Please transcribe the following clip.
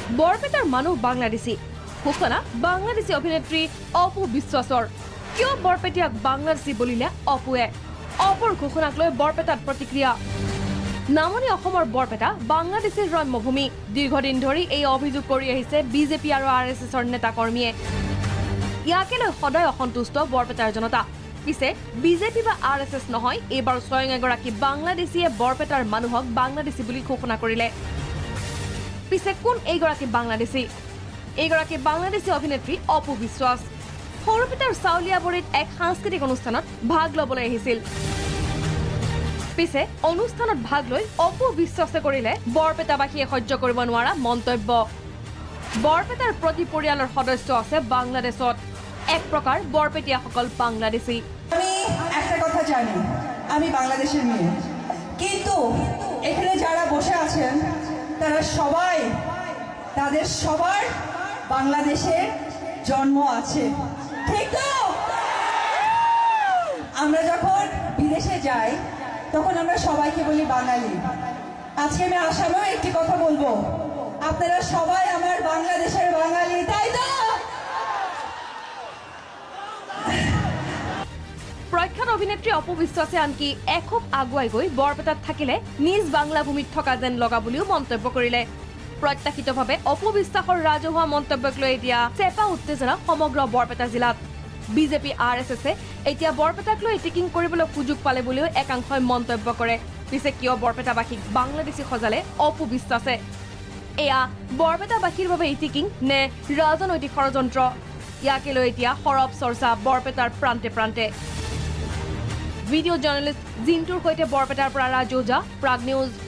বৰপেটাৰ মানুহ বাংলাদেশী ঘোষণা বাংলাদেশী অভিনেত্ৰী অপু বিশ্বাসৰ কিয় বৰপেটিয়াক বাংলাদেশী বুলিলে অপুৱে অপুৰ ঘোষণাক লৈ বৰপেটাত প্ৰতিক্ৰিয়া নামনি অসমৰ বৰপেটা বাংলাদেশীৰ ৰম্যভূমি দীৰ্ঘদিন ধৰি এই অভিযোগ কৰি আহিছে বিজেপি আৰু আৰএছএছৰ নেতা কৰ্মীয়ে ইয়াকে লৈ সদায় অসন্তুষ্ট বৰপেটাৰ জনতা পিছে বিজেপি বা আৰএছএছ নহয় এইবাৰ স্বয়ং এগৰাকী বাংলাদেশীয়ে বৰপেটাৰ মানুহক বাংলাদেশী বুলি ঘোষণা কৰিলে পিছে কোন এইগৰাকী বাংলাদেশী এইগৰাকী বাংলাদেশী অভিনেত্ৰী অপু বিশ্বাস সৰুপেটাৰ চাউলিয়াবৰীত এক সাংস্কৃতিক অনুষ্ঠানত ভাগ ল'বলৈ আহিছিল পিছে অনুষ্ঠানত ভাগ লৈ অপু বিশ্বাসে কৰিলে বৰপেটাবাসীয়ে সহ্য কৰিব নোৱাৰা মন্তব্য বৰপেটাৰ প্ৰতি পৰিয়ালৰ সদস্য আছে বাংলাদেশত এক প্ৰকাৰ বৰপেটিয়াসকল বাংলাদেশী আমি একটা কথা জানি আমি বাংলাদেশের মেয়ে কিন্তু এখানে যারা বসে আছেন তারা সবাই তাদের সবার বাংলাদেশে জন্ম আছে ঠিক তো আমরা যখন বিদেশে যাই তখন আমরা সবাইকে বলি বাঙালি আজকে আমি আসামেও একটি কথা বলবো আপনারা সবাই আমার বাংলাদেশের বাঙালি তাই তো প্ৰখ্যাত অভিনেত্ৰী অপু বিশ্বাসে আনকি এখোপ আগুৱাই গৈ বৰপেটাত থাকিলে নিজ বাংলা ভূমিত থকা যেন লগা বুলিও মন্তব্য কৰিলে প্ৰত্যাশিতভাৱে অপু বিশ্বাসৰ ৰাজহুৱা মন্তব্যক লৈ এতিয়া চেপা উত্তেজনা সমগ্ৰ বৰপেটা জিলাত বিজেপি আৰএছএছে এতিয়া বৰপেটাক লৈ টিকিং কৰিবলৈ সুযোগ পালে বুলিও একাংশই মন্তব্য কৰে পিছে কিয় বৰপেটাবাসীক বাংলাদেশী সজালে অপু বিশ্বাসে এয়া বৰপেটাবাসীৰ বাবে টিকিং নে ৰাজনৈতিক ষড়যন্ত্ৰ ইয়াকে লৈ এতিয়া সৰব চৰ্চা বৰপেটাৰ প্ৰান্তে প্ৰান্তে ভিডিঅ' জাৰ্নেলিষ্ট জিন্টুৰ সৈতে বৰপেটাৰ পৰা ৰাজু ওজা প্ৰাগ নিউজ